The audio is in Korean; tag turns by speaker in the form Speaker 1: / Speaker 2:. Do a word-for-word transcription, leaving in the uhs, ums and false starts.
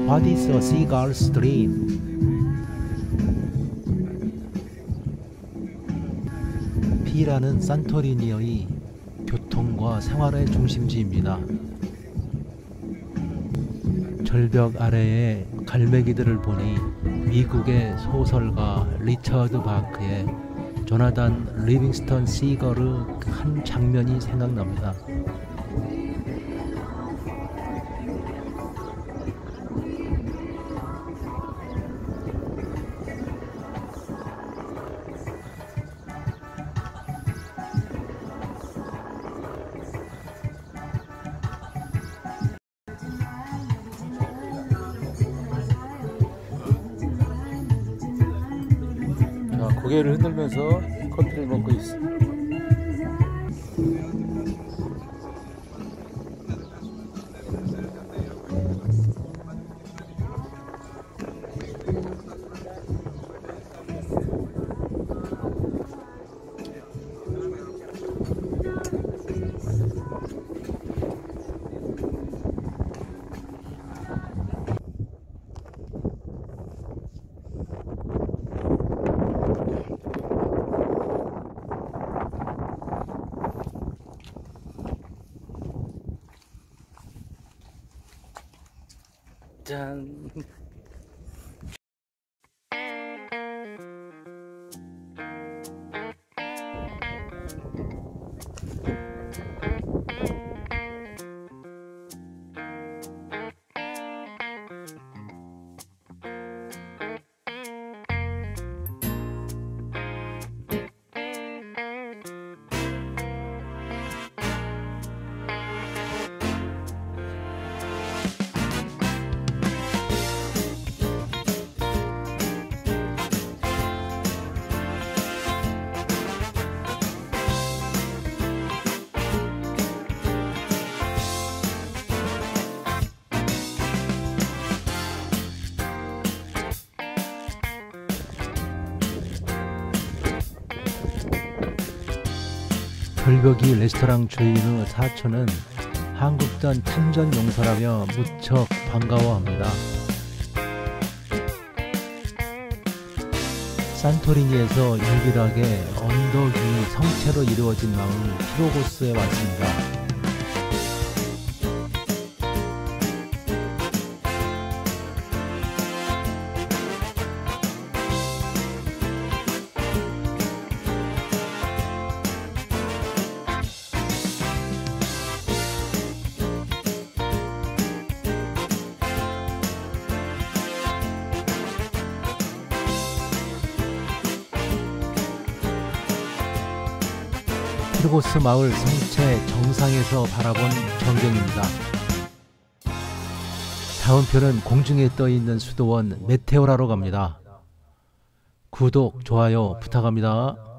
Speaker 1: What is a seagull's dream? 피라는 산토리니의 교통과 생활의 중심지입니다. 절벽 아래의 갈매기들을 보니 미국의 소설가 리처드 바크의 조나단 리빙스턴 시걸의 한 장면이 생각납니다.
Speaker 2: 자, 고개를 흔들면서 커피를 먹고 있어. 짠.
Speaker 1: 절벽이 레스토랑 주인의 사촌은 한국전 참전 용사라며 무척 반가워합니다. 산토리니에서 유일하게 언덕 위 성체로 이루어진 마을 피로고스에 왔습니다. 피로고스 마을 성체 정상에서 바라본 전경입니다. 다음표는 공중에 떠있는 수도원 메테오라로 갑니다. 구독, 좋아요 부탁합니다.